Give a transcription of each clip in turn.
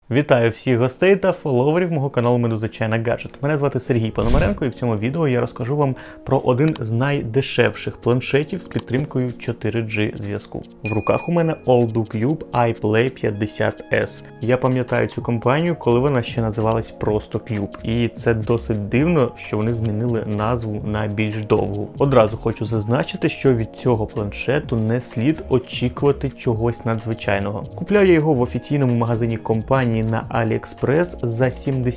Вітаю всіх гостей та фоловерів мого каналу Медуза China Gadget. Мене звати Сергій Пономаренко і в цьому відео я розкажу вам про один з найдешевших планшетів з підтримкою 4G зв'язку. В руках у мене AllDoCube iPlay 50S. Я пам'ятаю цю компанію, коли вона ще називалась просто Cube. І це досить дивно, що вони змінили назву на більш довгу. Одразу хочу зазначити, що від цього планшету не слід очікувати чогось надзвичайного. Купляю я його в офіційному магазині компанії на AliExpress за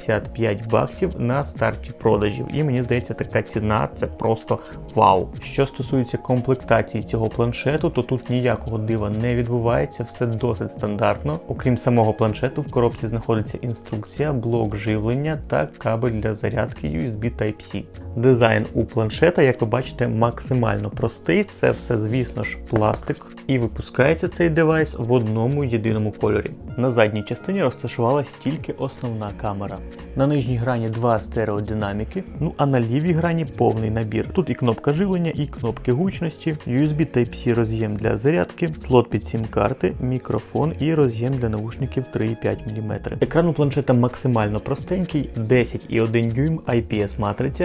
75 баксів на старті продажів. І мені здається, така ціна – це просто вау. Що стосується комплектації цього планшету, то тут ніякого дива не відбувається, все досить стандартно. Окрім самого планшету, в коробці знаходиться інструкція, блок живлення та кабель для зарядки USB Type-C. Дизайн у планшета, як ви бачите, максимально простий. Це все, звісно ж, пластик. І випускається цей девайс в одному єдиному кольорі. На задній частині розташувалась тільки основна камера. На нижній грані два стереодинаміки, а на лівій грані повний набір. Тут і кнопка живлення, і кнопки гучності, USB Type-C роз'єм для зарядки, слот під сім-карти, мікрофон і роз'єм для наушників 3,5 мм. Екран у планшета максимально простенький, 10,1 дюйм IPS матриця,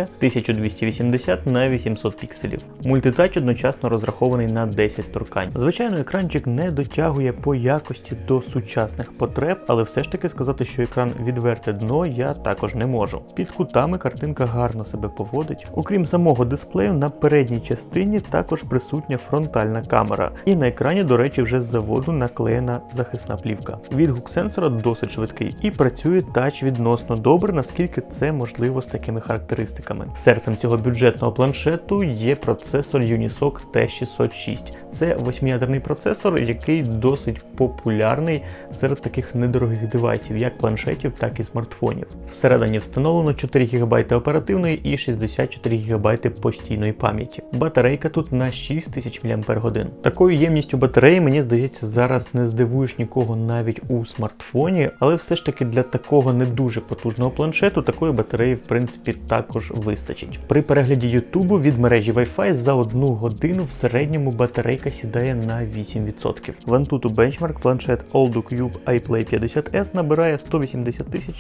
1280 на 800 пікселів. Мультитач одночасно розрахований на 10 торкань. Звичайно, екранчик не дотягує по якості до сучасних потреб, але все ж таки сказати, що екран відверте дно, я також не можу. Під кутами картинка гарно себе поводить. Окрім самого дисплею, на передній частині також присутня фронтальна камера. І на екрані, до речі, вже з заводу наклеєна захисна плівка. Відгук сенсора досить швидкий і працює тач відносно добре, наскільки це можливо з такими характеристиками. Серцем цього бюджетного планшету є процесор Unisoc T606. Це 8-ядерний процесор, який досить популярний серед таких недорогих девайсів, як планшетів, так і смартфонів. Всередині встановлено 4 ГБ оперативної і 64 ГБ постійної пам'яті. Батарейка тут на 6000 мАч. Такою ємністю батареї, мені здається, зараз не здивуєш нікого навіть у смартфоні, але все ж таки для такого не дуже потужного планшету такої батареї, в принципі, також вистачить. При перегляді Ютубу від мережі Wi-Fi за 1 годину в середньому батарейка сідає на 8%. В Antutu Benchmark планшет AllDoCube iPlay 50S набирає 180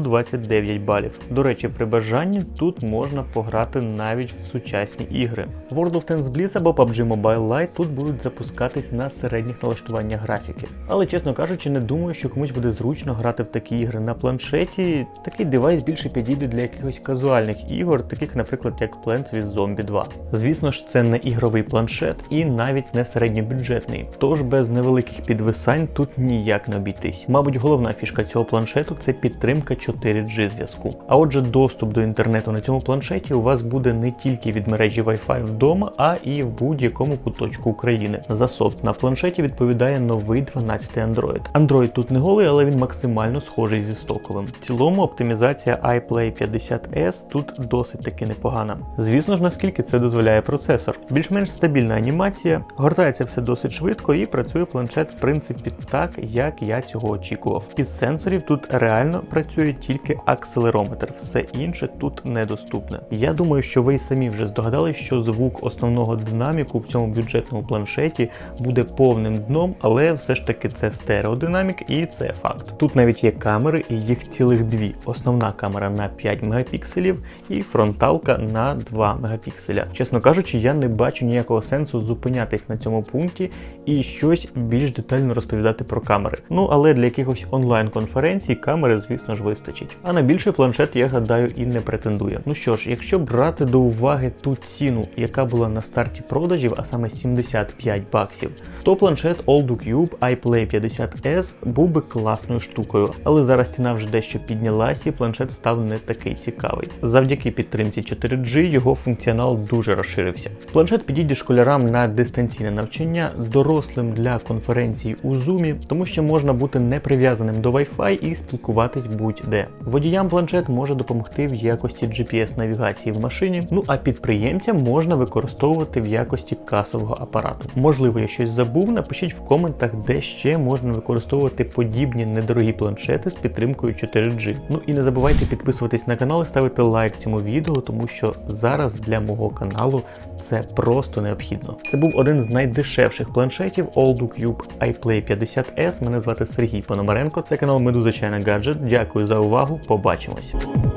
629 балів. До речі, при бажанні тут можна пограти навіть в сучасні ігри. World of Tanks Blitz або PUBG Mobile Lite тут будуть запускатись на середніх налаштуваннях графіки. Але, чесно кажучи, не думаю, що комусь буде зручно грати в такі ігри на планшеті. Такий девайс більше підійде для якихось казуальних ігор, таких, наприклад, як Plants vs. Zombies 2. Звісно ж, це не ігровий планшет і навіть не середньобюджетний, тож без невеликих підвисань тут ніяк не обійтись. Мабуть, головна фішка цього планшету – це підтримка 4G зв'язку. А отже, доступ до інтернету на цьому планшеті у вас буде не тільки від мережі Wi-Fi вдома, а і в будь-якому куточку України. За софт на планшеті відповідає новий 12-й Android. Android тут не голий, але він максимально схожий зі стоковим. В цілому оптимізація iPlay 50S тут досить таки непогана. Звісно ж, наскільки це дозволяє процесор. Більш-менш стабільна анімація, гортається все досить швидко і працює планшет в принципі так, як я цього очікував. Із сенсорів тут реально працює тільки акселерометр, все інше тут недоступне. Я думаю, що ви й самі вже здогадались, що звук основного динаміку в цьому бюджетному планшеті буде повним дном, але все ж таки це стереодинамік і це факт. Тут навіть є камери, і їх цілих дві. Основна камера на 5 мегапікселів і фронталка на 2 мегапікселя. Чесно кажучи, я не бачу ніякого сенсу зупинятись на цьому пункті і щось більш детально розповідати про камери. Але для якихось онлайн-конференцій камери, звісно ж, вистачить. А на більший планшет, я гадаю, і не претендує. Що ж, якщо брати до уваги ту ціну, яка була на старті продажів, а саме 75 баксів, то планшет AllDoCube iPlay 50S був би класною штукою. Але зараз ціна вже дещо піднялась і планшет став не такий цікавий. Завдяки підтримці 4G його функціонал дуже розширився. Планшет підійде школярам на дистанційне навчання, дорослим для конференцій у Zoom, тому що можна бути не прив'язаним до Wi-Fi і спілкуватись будь-де. Водіям планшет може допомогти в якості GPS-навігації в машині, а підприємцям можна використовувати в якості касового апарату. Можливо, я щось забув, напишіть в коментах, де ще можна використовувати подібні недорогі планшети з підтримкою 4G. І не забувайте підписуватись на канал і ставити лайк цьому відео, тому що зараз для мого каналу це просто необхідно. Це був один з найдешевших планшетів AllDoCube iPlay 50S. Мене звати Сергій Пономаренко. Це канал Медуза Чайна Гаджет. Дякую за увагу. Побачимось.